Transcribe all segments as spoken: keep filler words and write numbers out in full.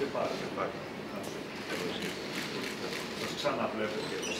Και πάλι, και πάλι. Σας ξαναβλέπω και εδώ.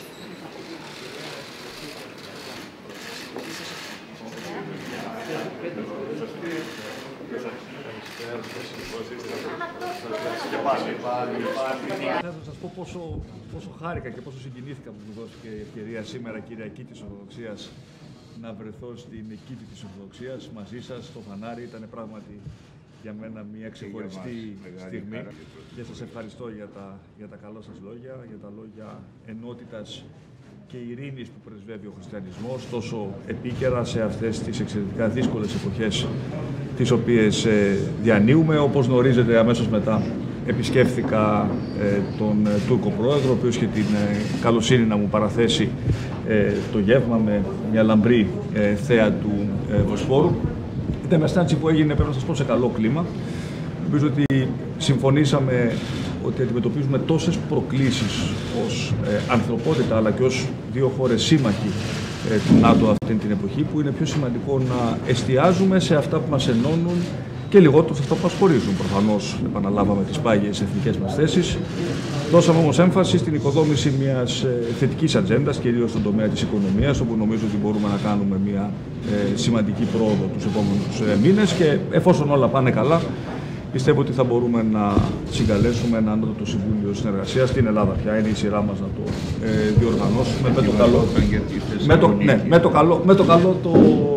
Θα σας πω πόσο, πόσο χάρηκα και πόσο συγκινήθηκα που μου δόθηκε η ευκαιρία σήμερα, Κυριακή της Ορθοδοξίας, να βρεθώ στην κήτη της Ορθοδοξίας μαζί σας, στο φανάρι. Ήταν πράγματι για μένα μια ξεχωριστή στιγμή και σας ευχαριστώ για τα, για τα καλά σας λόγια, για τα λόγια ενότητας και ειρήνης που πρεσβεύει ο χριστιανισμός τόσο επίκαιρα σε αυτές τις εξαιρετικά δύσκολες εποχές τις οποίες ε, διανύουμε. Όπως γνωρίζετε, αμέσως μετά επισκέφθηκα ε, τον ε, Τούρκο Πρόεδρο, ο οποίος είχε την ε, καλοσύνη να μου παραθέσει ε, το γεύμα με μια λαμπρή ε, θέα του ε, Βοσπόρου. Ήταν μια συνάντηση που έγινε, πρέπει να σας πω, σε καλό κλίμα. Νομίζω ότι συμφωνήσαμε ότι αντιμετωπίζουμε τόσες προκλήσεις ως ε, ανθρωπότητα, αλλά και ως δύο χώρες σύμμαχοι ε, του ΝΑΤΟ αυτή την εποχή, που είναι πιο σημαντικό να εστιάζουμε σε αυτά που μας ενώνουν και λιγότερο σε αυτά που μας χωρίζουν. Προφανώς επαναλάβαμε τις πάγιες εθνικές μας θέσεις. Δώσαμε όμως έμφαση στην οικοδόμηση μιας ε, θετικής ατζέντας, κυρίως στον τομέα της οικονομίας, όπου νομίζω ότι μπορούμε να κάνουμε μια ε, σημαντική πρόοδο τους επόμενους ε, μήνες και εφόσον όλα πάνε καλά, πιστεύω ότι θα μπορούμε να συγκαλέσουμε ένα ανώτατο Συμβούλιο Συνεργασίας στην Ελλάδα. Πια είναι η σειρά μας να το ε, διοργανώσουμε με το καλό, με το, ναι, με το καλό, με το, καλό το,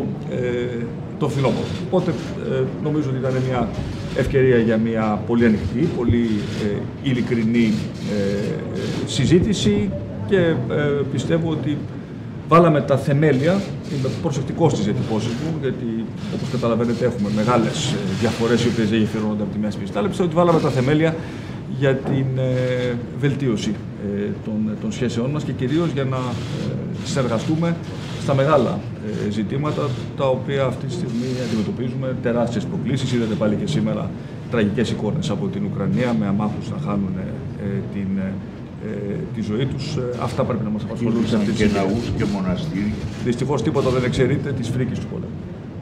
ε, το φθινόπωρο. Οπότε ε, νομίζω ότι ήταν μια ευκαιρία για μια πολύ ανοιχτή, πολύ ε, ειλικρινή ε, συζήτηση και ε, πιστεύω ότι βάλαμε τα θεμέλια. Είμαι προσεκτικός στις διατυπώσεις μου, γιατί όπως καταλαβαίνετε έχουμε μεγάλες διαφορές οι οποίες δεν γεφυρώνονται από τη μέση πιστά, αλλά πιστεύω ότι βάλαμε τα θεμέλια για την ε, βελτίωση ε, των, των σχέσεών μας και κυρίως για να ε, συνεργαστούμε στα μεγάλα ε, ζητήματα τα οποία αυτή τη στιγμή αντιμετωπίζουμε, τεράστιες προκλήσεις. Είδατε πάλι και σήμερα τραγικές εικόνες από την Ουκρανία με αμάχους να χάνουν ε, την Ε, τη ζωή τους. Ε, αυτά πρέπει να μας απασχολούν σε αυτή τη στιγμή. Και ναούς και μοναστήρια. Δυστυχώς τίποτα δεν εξαιρείται της φρίκης του πολέμου.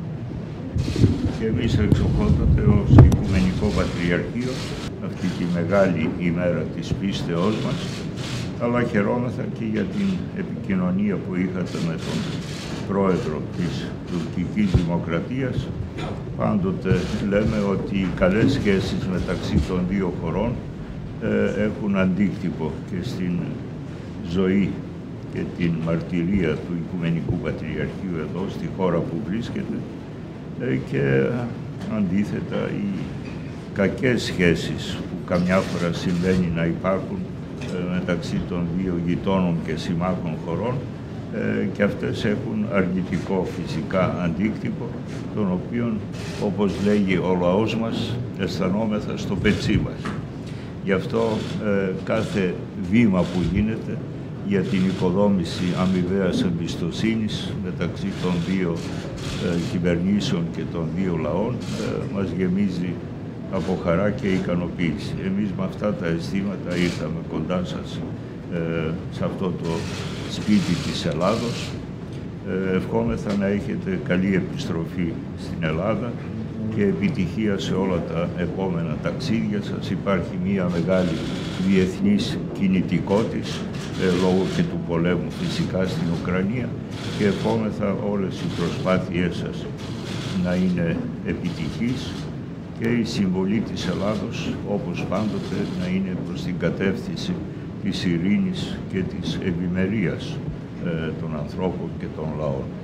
Και εμείς εξοχότατε ως Οικουμενικό Πατριαρχείο αυτή τη μεγάλη ημέρα της πίστεώς μας, αλλά χαιρόμεθα και για την επικοινωνία που είχατε με τον πρόεδρο της τουρκικής δημοκρατίας. Πάντοτε λέμε ότι οι καλές σχέσεις μεταξύ των δύο χωρών έχουν αντίκτυπο και στην ζωή και την μαρτυρία του Οικουμενικού Πατριαρχείου εδώ, στη χώρα που βρίσκεται, και αντίθετα οι κακές σχέσεις που καμιά φορά συμβαίνει να υπάρχουν μεταξύ των δύο γειτόνων και συμμάχων χωρών, και αυτές έχουν αρνητικό φυσικά αντίκτυπο, τον οποίον, όπως λέγει ο λαός μας, αισθανόμεθα στο πετσί μας. Γι' αυτό ε, κάθε βήμα που γίνεται για την οικοδόμηση αμοιβαίας εμπιστοσύνης μεταξύ των δύο ε, κυβερνήσεων και των δύο λαών ε, μας γεμίζει από χαρά και ικανοποίηση. Εμείς με αυτά τα αισθήματα ήρθαμε κοντά σας ε, σε αυτό το σπίτι της Ελλάδος. Ε, ευχόμεθα να έχετε καλή επιστροφή στην Ελλάδα και επιτυχία σε όλα τα επόμενα ταξίδια σας. Υπάρχει μία μεγάλη διεθνής κινητικότητα ε, λόγω και του πολέμου φυσικά στην Ουκρανία και ευχόμεθα όλες οι προσπάθειές σας να είναι επιτυχείς και η συμβολή της Ελλάδος, όπως πάντοτε, να είναι προς την κατεύθυνση της ειρήνης και της ευημερίας ε, των ανθρώπων και των λαών.